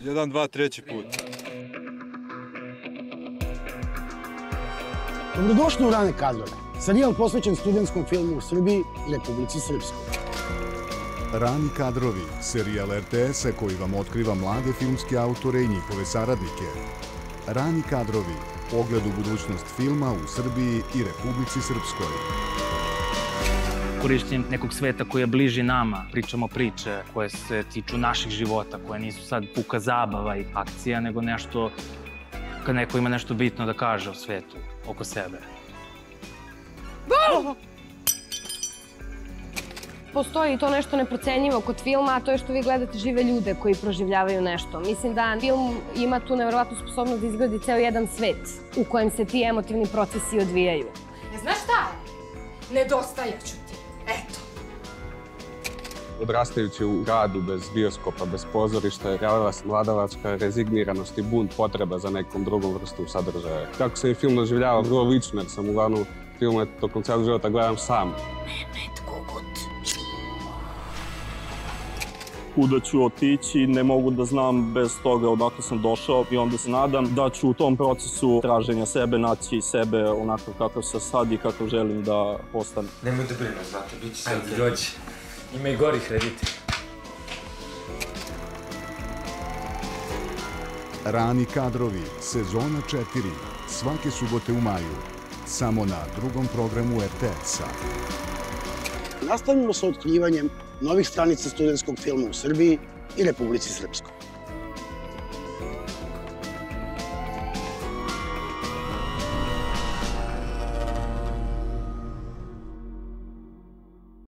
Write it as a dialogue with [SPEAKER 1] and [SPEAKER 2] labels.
[SPEAKER 1] 1, 2, treći put.
[SPEAKER 2] Dobrodošli u Rane kadrove, serijal posvećen studentskom filmu u Srbiji i Republici Srpskoj.
[SPEAKER 3] Rani kadrovi, serijal RTS-a koji vam otkriva mlade filmske autore i njihove saradnike. Rani kadrovi, pogled u budućnost filma u Srbiji i Republici Srpskoj.
[SPEAKER 4] Korišćenjem nekog sveta koji je bliži nama, pričamo priče koje se tiču naših života, koje nisu sad puka zabava i akcija, nego nešto, kad neko ima nešto bitno da kaže o svetu, oko sebe.
[SPEAKER 5] Postoji to nešto neprocenjivo kod filma, a to je što vi gledate žive ljude koji proživljavaju nešto. Mislim da film ima tu neverovatnu sposobnost da izgradi ceo jedan svet u kojem se ti emotivni procesi odvijaju.
[SPEAKER 6] Znaš šta? Nedostajaću ti. Eto.
[SPEAKER 7] Odrastajući u gradu bez bioskopa, bez pozorišta, javila se mladalačka rezigniranost i bunt, potreba za nekom drugom vrstom sadržaja. Kako se i film doživljava vrlo lično, jer sam uglavnom filme tokom celog života gledam sam.
[SPEAKER 8] Kuda ću otići, ne mogu da znam bez toga odakle sam došao i onda se nadam da ću u tom procesu traženja sebe naći sebe onako kakav sam sad i kakav želim da postanem.
[SPEAKER 9] Nemoj da brineš, znate, bit će sad, dođi. Ima i gori krediti.
[SPEAKER 3] Rani kadrovi, sezona 4, svake subote u maju, samo na drugom programu RTS-a.
[SPEAKER 2] Nastavljamo sa otkrivanjem novih stranica studentskog filma u Srbiji i Republici Srpskoj.